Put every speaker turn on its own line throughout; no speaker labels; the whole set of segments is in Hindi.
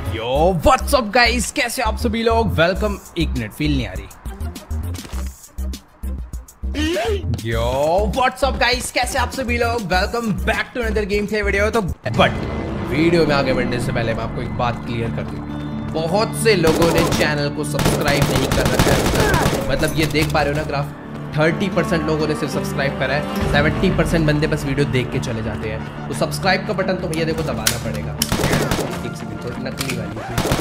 यो व्हाट्स अप गाइस, कैसे आप सभी लोग। वेलकम। एक मिनट, फील नहीं आ रही। यो व्हाट्स अप गाइस, कैसे आप सभी लोग। Welcome back to another game play video. तो बट वीडियो में आगे बढ़ने से पहले मैं आपको एक बात क्लियर कर दूं। बहुत से लोगों ने चैनल को सब्सक्राइब नहीं कर रखा है। मतलब ये देख पा रहे हो ना ग्राफ, 30% लोगों ने सिर्फ सब्सक्राइब करा है, 70% बंदे बस वीडियो देख के चले जाते हैं। तो सब्सक्राइब का बटन तो भैया देखो दबाना पड़ेगा। एक सेकंड, थोड़ी नकली वाली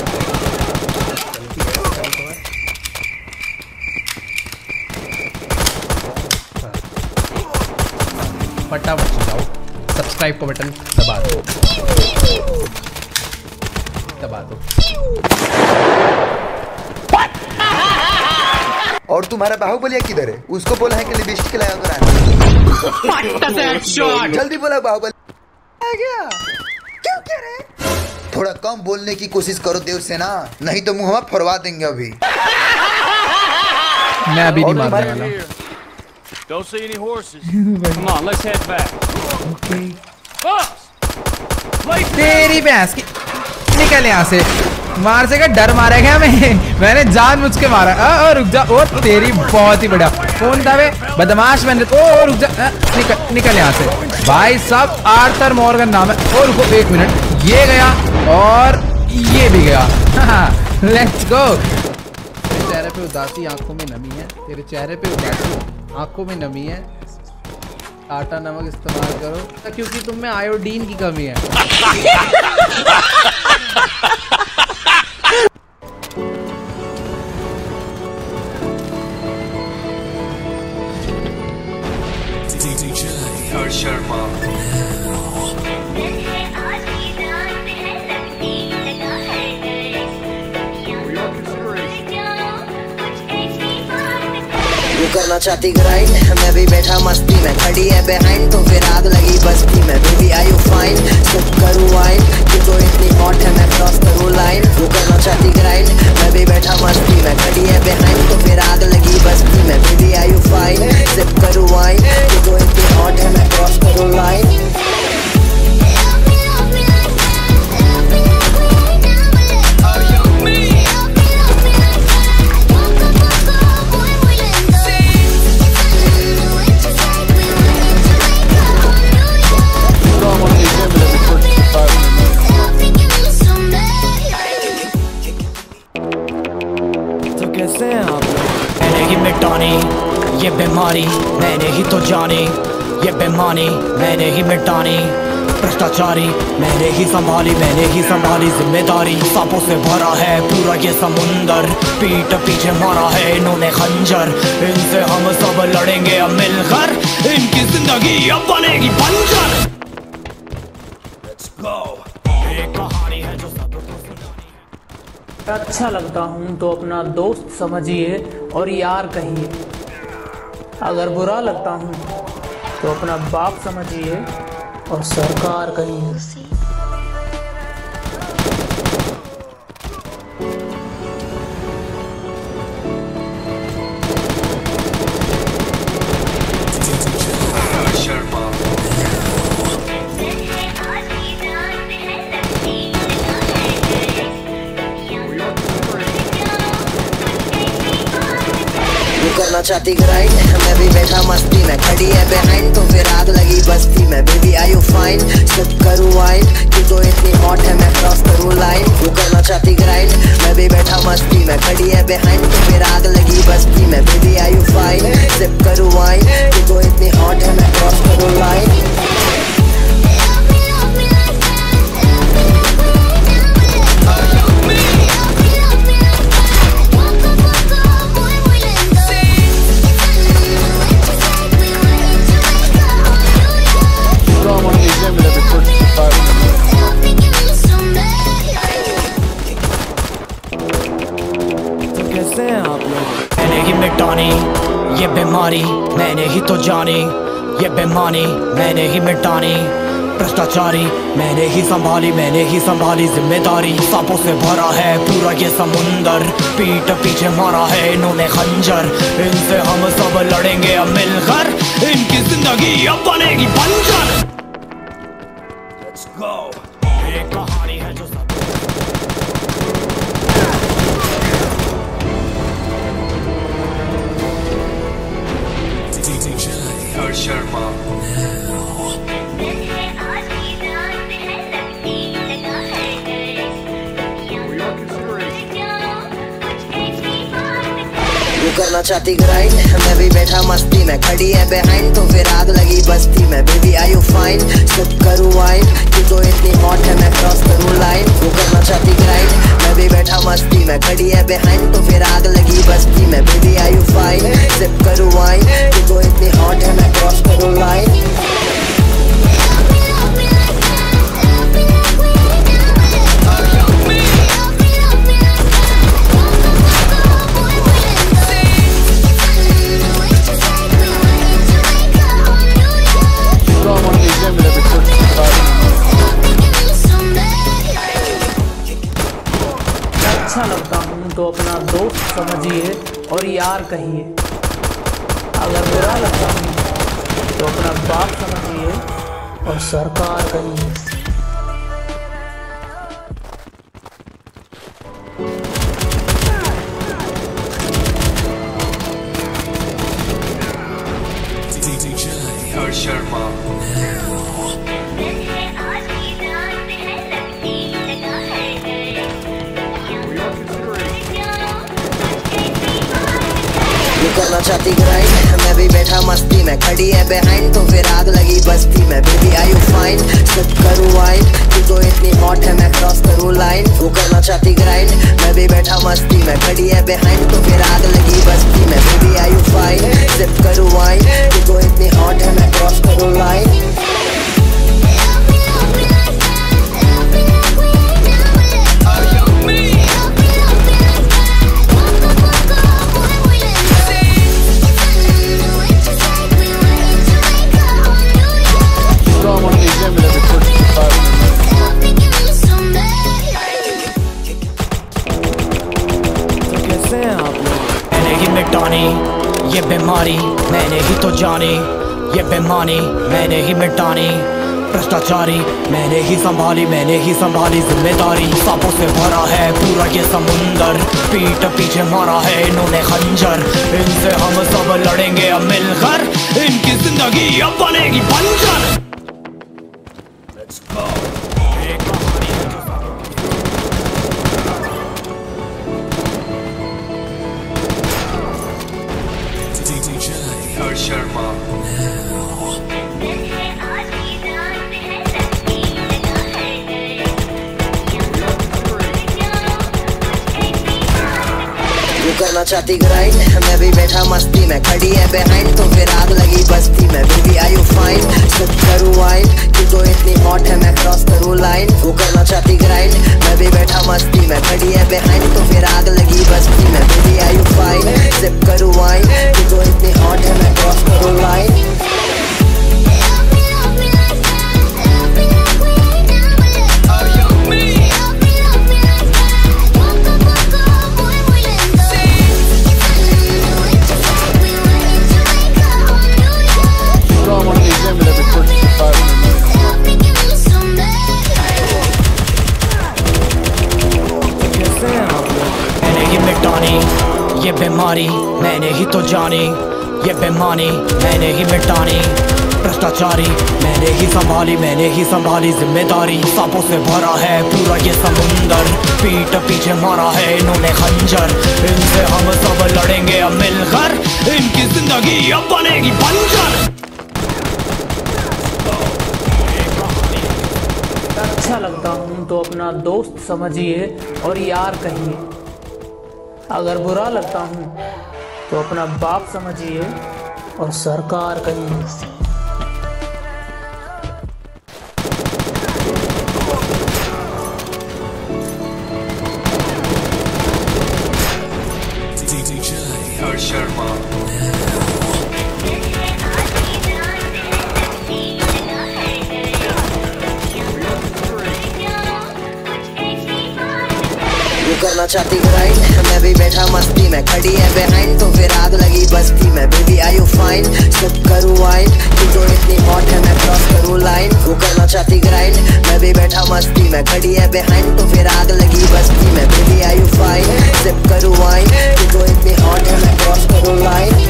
फटाफट जाओ, सब्सक्राइब का बटन दबा दो, दबा दो।
और तुम्हारा बाहुबली किधर है? उसको बोला है कि लिपस्टिक लगाया कर। जल्दी बोला, बाहुबली आ गया। क्यों कह रहे? थोड़ा कम बोलने की कोशिश करो देव सेना, नहीं तो मुंह में फरवा देंगे अभी।
मैं अभी नहीं मारने वाला।
Don't see any horses. Come on, let's head back.
Okay.
Boss!
तेरी भैंस की, निकल यहाँ से। मार से का डर मारेगा हमें। मैंने जानबूझ के मारा। ओ रुक जा। ओ तेरी बहुत ही बढ़िया फोन था वे, बदमाश बन रहे। ओ रुक जा, निकल यहाँ से भाई साहब। आर्थर मॉर्गन नाम है। ओ रुको एक मिनट, ये गया और ये भी गया। Let's go. तेरे चेहरे पे उदासी, आंखों में नमी है। तेरे चेहरे पे उदासी, आंखों में नमी है। आटा नमक इस्तेमाल करो क्योंकि तुम में आयोडीन की कमी है।
करना चाहती ग्राइंड, मैं भी बैठा मस्ती में, खड़ी है बिहाइंड तो फिर आग लगी बस्ती में। Baby are you fine, sip करूँ वाइन, तू तो इतनी हॉट है मैं क्रॉस करूँ लाइन। वो करना चाहती ग्राइंड, मैं भी बैठा मस्ती में, खड़ी है बिहाइंड तो फिर आग लगी बस्ती में। Baby are you fine, sip करूँ वाइन, तू तो इतनी हॉट है मैं क्रॉस करूँ लाइन।
मैंने ही मिटानी ये बीमारी, मैंने ही तो जानी ये बेमानी, मैंने ही मिटानी भ्रष्टाचारी, मैंने ही संभाली जिम्मेदारी। सांपों से भरा है पूरा ये समुंदर, पीठ पीछे मारा है इन्होंने खंजर। इनसे हम सब लड़ेंगे अब मिलकर, इनकी जिंदगी अब बनेगी बंजर। Let's go। एक कहानी है जो सबको सुनानी।
अच्छा लगता हूँ तो अपना दोस्त समझिए और यार कहिए, अगर बुरा लगता हूँ तो अपना बाप समझिए और सरकार कहिए।
करना चाहती ग्राइंड, मैं भी बैठा मस्ती में, खड़ी है बिहाइंड तो फिर आग लगी बस्ती में। Baby are you fine, sip करूँ वाइन, तू तो इतनी हॉट है मैं क्रॉस करूँ लाइन। वो करना चाहती ग्राइंड, मैं भी बैठा मस्ती में, खड़ी है बिहाइंड तो फिर आग लगी बस्ती में। Baby are you fine, sip करूँ वाइन, तू तो इतनी हॉट है मैं क्रॉस करूँ लाइन।
मैंने ही मिटानी ये बीमारी, मैंने ही तो जानी ये बेमानी, मैंने ही मिटानी भ्रष्टाचारी, मैंने ही संभाली जिम्मेदारी। सांपों से भरा है पूरा ये समुंदर, पीठ पीछे मारा है इन्होंने खंजर। इनसे हम सब लड़ेंगे अब मिलकर, इनकी जिंदगी अब बनेगी बंजर। Let's go। एक कहानी है जो सब
वो करना चाहती ग्राइंड, मैं भी बैठा मस्ती में, खड़ी है बिहाइंड तो फिर आग लगी बस्ती में। Baby are you fine, sip करूँ वाइन, तू तो इतनी हॉट है मैं क्रॉस करूँ लाइन। वो करना चाहती ग्राइंड, मैं भी बैठा मस्ती में, खड़ी है बिहाइंड तो फिर आग लगी बस्ती में। Baby are you fine, sip करूँ वाइन, तू तो इतनी हॉट है मैं क्रॉस करूँ लाइन।
अच्छा लगता हूँ तो अपना दोस्त समझिए और यार कहिए। अगर बुरा लगता हूँ तो अपना बाप समझिए और सरकार कहिए।
करना चाहती ग्राइंड, मैं भी बैठा मस्ती में, खड़ी है बिहाइंड तो फिर आग लगी बस्ती में। Baby are you fine, sip करूँ वाइन, तू तो इतनी हॉट है मैं क्रॉस करूँ लाइन। वो करना चाहती ग्राइंड, मैं भी बैठा मस्ती में, खड़ी है बिहाइंड तो फिर आग लगी बस्ती में। Baby are you fine, sip करूँ वाइन, तू तो इतनी हॉट है मैं क्रॉस करूँ लाइन।
मैंने ही मिटानी ये बीमारी, मैंने ही तो जानी ये बेमानी, मैंने ही मिटानी भ्रष्टाचारी, मैंने ही संभाली जिम्मेदारी। सांपों से भरा है पूरा ये समुंदर, पीठ पीछे मारा है इन्होंने खंजर। इनसे हम सब लड़ेंगे अब मिलकर, इनकी जिंदगी अब बनेगी बंजर।
करना चाहती ग्राइंड, मैं भी बैठा मस्ती में, खड़ी है बिहाइंड तो फिर आग लगी बस्ती में। Baby are you fine, sip करूँ वाइन, तू तो इतनी हॉट है मैं क्रॉस करूँ लाइन। वो करना चाहती ग्राइंड, मैं भी बैठा मस्ती में, खड़ी है बिहाइंड तो फिर आग लगी बस्ती में। Baby are you fine, sip करूँ वाइन, तू तो इतनी हॉट है मैं क्रॉस करूँ लाइन।
ये बीमारी मैंने ही तो जानी, ये बेमानी मैंने ही मिटानी भ्रष्टाचारी, मैंने ही संभाली जिम्मेदारी। सांपों से भरा है पूरा ये समुंदर, पीठ पीछे मारा है इन्होंने खंजर। इनसे हम सब लड़ेंगे अब मिलकर, इनकी जिंदगी अब बनेगी बंजर।
अच्छा लगता हूँ तो अपना दोस्त समझिए और यार कहिए। अगर बुरा लगता हूँ तो अपना बाप समझिए और सरकार कहिए।
करना चाहती ग्राइंड, मैं भी बैठा मस्ती में, खड़ी है बिहाइंड तो फिर आग लगी बस्ती में। Baby are you fine, sip करूँ वाइन, तू तो इतनी हॉट है मैं क्रॉस करूँ लाइन। वो करना चाहती ग्राइंड, मैं भी बैठा मस्ती में, खड़ी है बिहाइंड तो फिर आग लगी बस्ती में। Baby are you fine, sip करूँ वाइन, तू तो इतनी हॉट है मैं क्रॉस करूँ लाइन।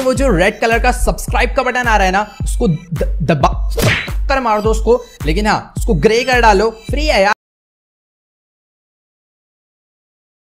वो जो रेड कलर का सब्सक्राइब का बटन आ रहा है ना, उसको दबा कर मार दो उसको, लेकिन हाँ उसको ग्रे कर डालो, फ्री है यार।